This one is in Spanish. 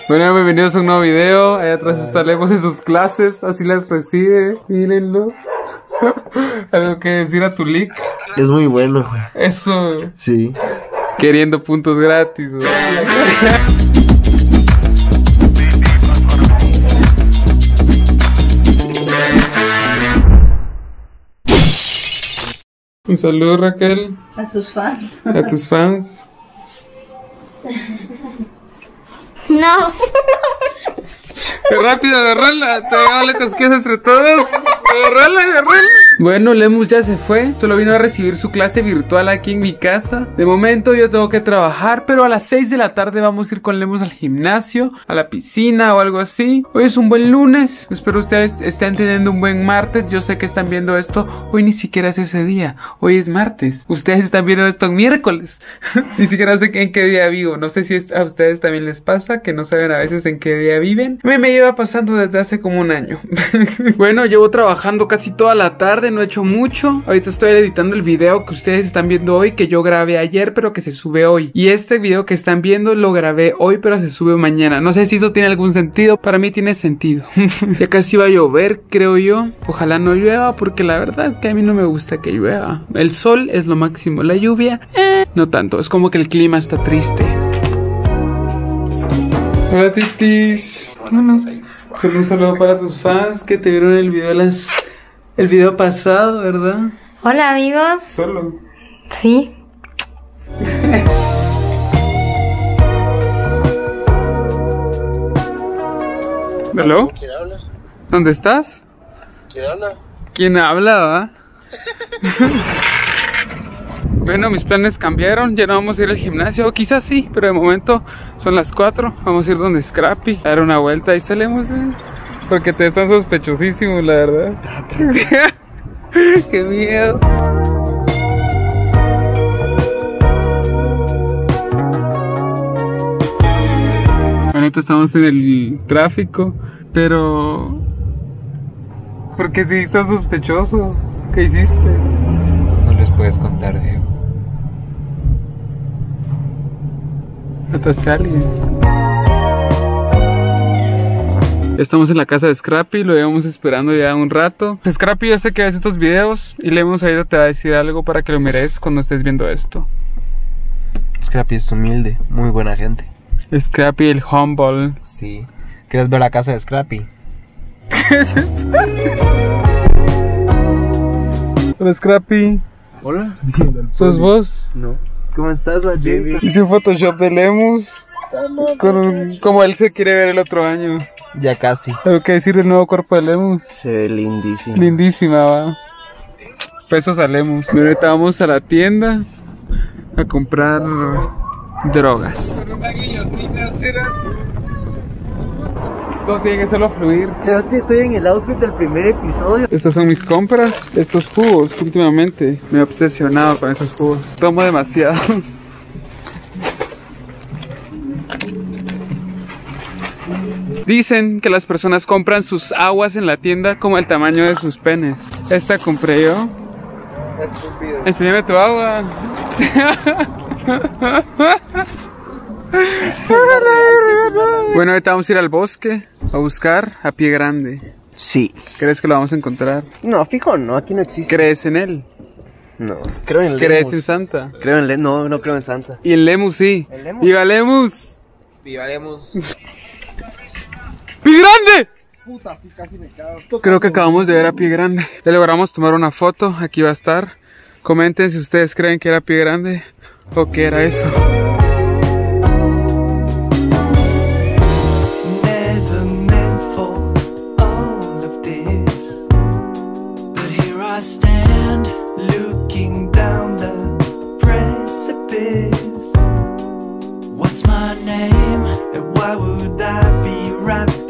Bueno, bienvenidos a un nuevo video. Allá atrás está Lemus en sus clases, así las recibe, mírenlo. Algo que decir a tu leak. Es muy bueno. Eso. Sí. Queriendo puntos gratis, güey. Un saludo, Raquel. A sus fans. A tus fans. No. Rápido, agarrala. Te le cosquillas entre todos. Agarrala. Bueno, Lemus ya se fue. Solo vino a recibir su clase virtual aquí en mi casa. De momento yo tengo que trabajar, pero a las 6 de la tarde vamos a ir con Lemus al gimnasio, a la piscina o algo así. Hoy es un buen lunes. Espero ustedes estén teniendo un buen martes. Yo sé que están viendo esto. Hoy ni siquiera es ese día. Hoy es martes. Ustedes están viendo esto en miércoles. Ni siquiera sé en qué día vivo. No sé si a ustedes también les pasa, que no saben a veces en qué día viven. A mí me lleva pasando desde hace como un año. Bueno, llevo trabajando casi toda la tarde. No he hecho mucho. Ahorita estoy editando el video que ustedes están viendo hoy, que yo grabé ayer pero que se sube hoy. Y este video que están viendo lo grabé hoy pero se sube mañana. No sé si eso tiene algún sentido. Para mí tiene sentido. Ya casi va a llover, creo yo. Ojalá no llueva, porque la verdad que a mí no me gusta que llueva. El sol es lo máximo. La lluvia, no tanto. Es como que el clima está triste. Hola, titis. Bueno, solo un saludo para tus fans que te vieron el video pasado, ¿verdad? Hola, amigos. Solo. Sí. ¿Aló? ¿Quién habla? ¿Dónde estás? ¿Quién habla? ¿Quién habla, va? Bueno, mis planes cambiaron. Ya no vamos a ir al gimnasio. Quizás sí, pero de momento son las 4. Vamos a ir donde Scrappy, a dar una vuelta. Ahí salimos, porque te están sospechosísimos, la verdad. ¡Qué miedo! Ahorita estamos en el tráfico, pero... ¿por qué sí estás sospechoso? ¿Qué hiciste? No les puedes contar, Diego. ¿Mataste a alguien? Estamos en la casa de Scrappy, lo llevamos esperando ya un rato. Scrappy, yo sé que ves estos videos y Lemus ahorita te va a decir algo para que lo mires cuando estés viendo esto. Scrappy es humilde, muy buena gente. Scrappy el humble. Sí. ¿Quieres ver la casa de Scrappy? ¿Qué es eso? Hola, Scrappy. Hola. ¿Sos vos? No. ¿Cómo estás, Jason? Hice un Photoshop de Lemus como él se quiere ver el otro año. Ya casi. Tengo que decir el nuevo cuerpo de Lemus. Se ve lindísimo. Lindísima, va. Pesos a Lemus. Ahorita vamos a la tienda a comprar drogas. Todo tiene que hacerlo fluir. Estoy en el outfit del primer episodio. Estas son mis compras. Estos jugos, últimamente me he obsesionado con esos jugos. Tomo demasiados. Dicen que las personas compran sus aguas en la tienda como el tamaño de sus penes. Esta compré yo. Enséñame tu agua. Bueno, ahorita vamos a ir al bosque a buscar a Pie Grande. Sí. ¿Crees que lo vamos a encontrar? No, fijo, no, aquí no existe. ¿Crees en él? No, creo en Lemus. ¿Crees en Santa? Creo en Lemus, no creo en Santa. Y en Lemus sí. ¿En Lemus? ¡Viva Lemus! Viva Lemus. ¡Pie Grande! Puta, sí, casi me cago. Creo que acabamos de ver a Pie Grande. Le logramos tomar una foto, aquí va a estar. Comenten si ustedes creen que era Pie Grande o que era eso. What's my name and why would I be right